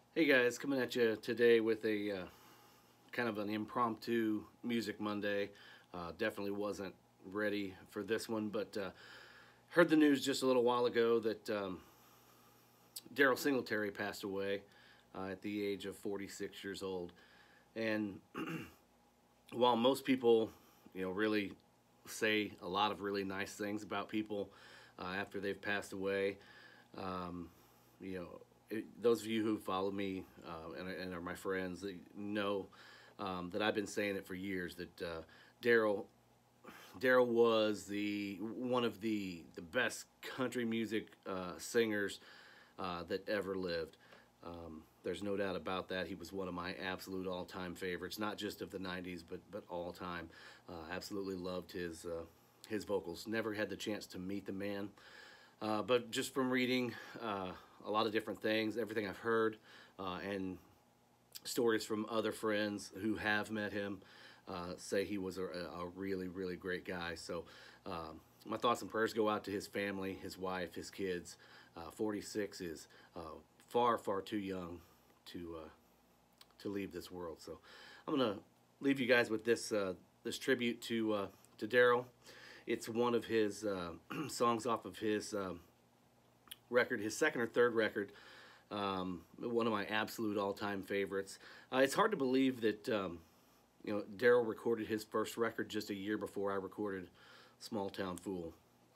Hey guys, coming at you today with a kind of an impromptu Music Monday. Definitely wasn't ready for this one, but heard the news just a little while ago that Daryle Singletary passed away at the age of 46 years old. And while most people, really say a lot of really nice things about people after they've passed away, those of you who follow me and are my friends, they know that I've been saying it for years that Daryle was one of the best country music singers that ever lived. There's no doubt about that. He was one of my absolute all-time favorites, not just of the 90s, but all time. Absolutely loved his vocals. Never had the chance to meet the man, but just from reading a lot of different things, everything I've heard, and stories from other friends who have met him, say he was a really, really great guy. So my thoughts and prayers go out to his family, his wife, his kids. 46 is far, far too young to leave this world. So I'm gonna leave you guys with this this tribute to Daryle. It's one of his songs off of his record, his second or third record. One of my absolute all-time favorites. It's hard to believe that Daryle recorded his first record just a year before I recorded Small Town Fool.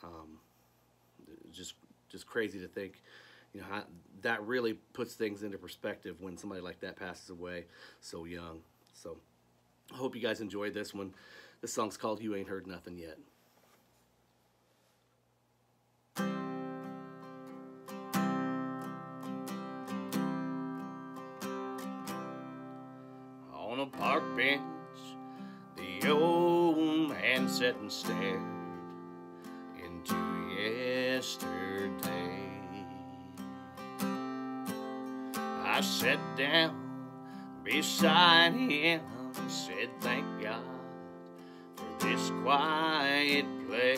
Just crazy to think, how that really puts things into perspective when somebody like that passes away so young. So I hope you guys enjoyed this one. This song's called You Ain't Heard Nothing Yet. On a park bench, the old man sat and stared into yesterday. I sat down beside him and said, thank God for this quiet place.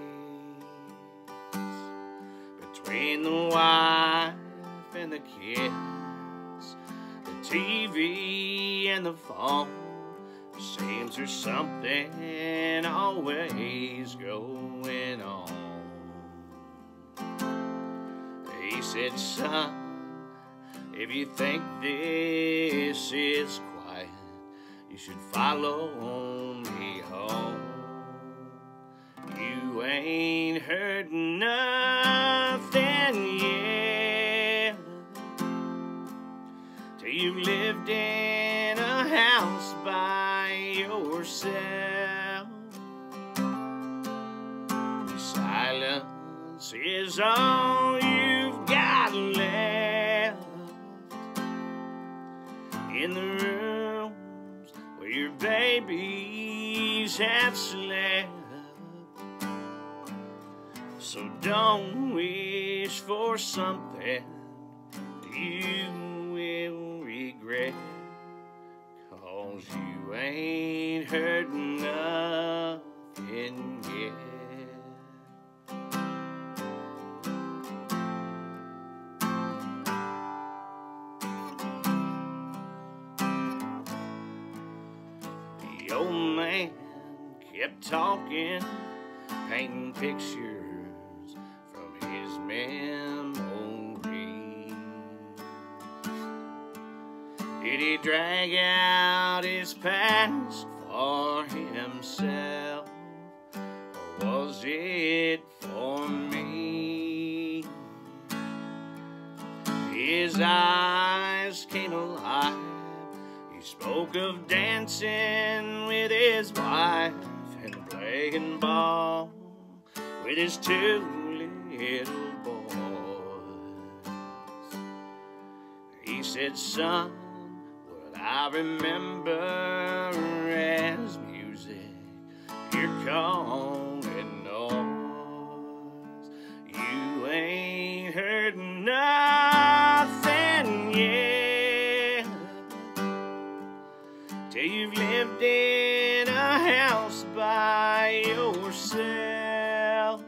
Between the wife and the kids, the TV and the phone, seems there's something always going on. He said, son, if you think this is quiet, you should follow me home. You ain't heard nothing yet till you've lived in a house by yourself. Silence is all you've got left in the rooms where your babies have slept. So don't wish for something you will regret, 'cause you ain't heard nothing yet. The old man kept talking, painting pictures from his memories. Did he drag out his past for himself, or was it for me? His eyes came alive. He spoke of dancing with his wife and playing ball with his two little boys. He said, son, what I remember as music, you're calling noise. You ain't heard nothing yet till you've lived in a house by yourself.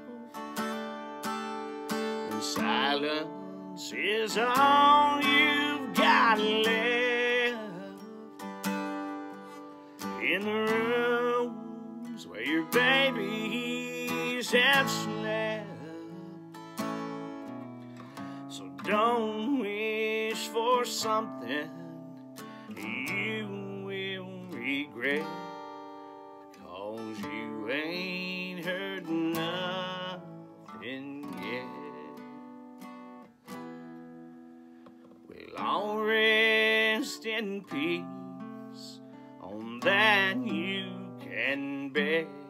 When silence is all you've got intentionally. So don't wish for something you will regret, 'cause you ain't heard nothing yet. Well, I'll rest in peace, on that you can bet.